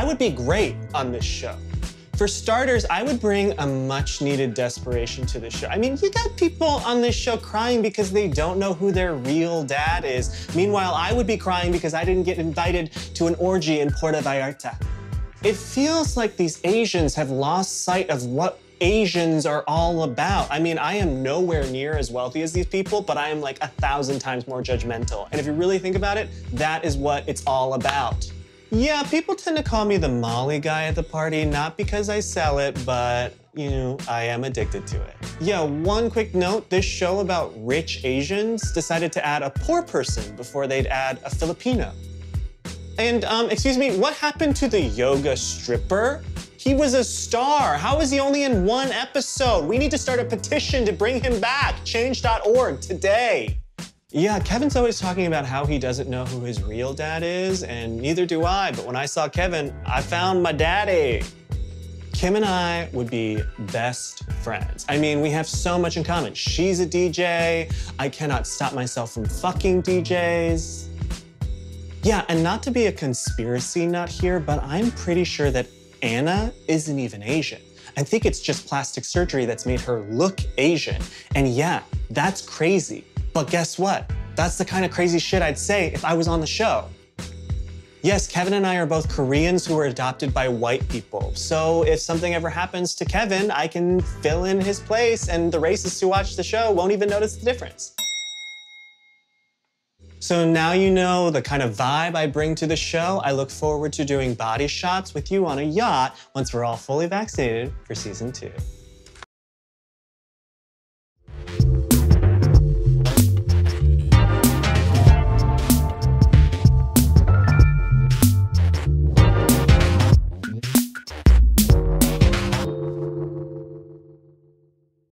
would be great on this show. For starters, I would bring a much-needed desperation to the show. I mean, you got people on this show crying because they don't know who their real dad is. Meanwhile, I would be crying because I didn't get invited to an orgy in Puerto Vallarta. It feels like these Asians have lost sight of what Asians are all about. I mean, I am nowhere near as wealthy as these people, but I am like 1,000 times more judgmental. And if you really think about it, that is what it's all about. Yeah, people tend to call me the Molly guy at the party, not because I sell it, but, you know, I am addicted to it. Yeah, one quick note, this show about rich Asians decided to add a poor person before they'd add a Filipino. And, excuse me, what happened to the yoga stripper? He was a star. How is he only in one episode? We need to start a petition to bring him back. Change.org today. Yeah, Kevin's always talking about how he doesn't know who his real dad is, and neither do I, but when I saw Kevin, I found my daddy. Kim and I would be best friends. I mean, we have so much in common. She's a DJ. I cannot stop myself from fucking DJs. Yeah, and not to be a conspiracy nut here, but I'm pretty sure that Anna isn't even Asian. I think it's just plastic surgery that's made her look Asian. And yeah, that's crazy. But guess what? That's the kind of crazy shit I'd say if I was on the show. Yes, Kevin and I are both Koreans who were adopted by white people. So if something ever happens to Kevin, I can fill in his place and the racists who watch the show won't even notice the difference. So now you know the kind of vibe I bring to the show. I look forward to doing body shots with you on a yacht once we're all fully vaccinated for season 2.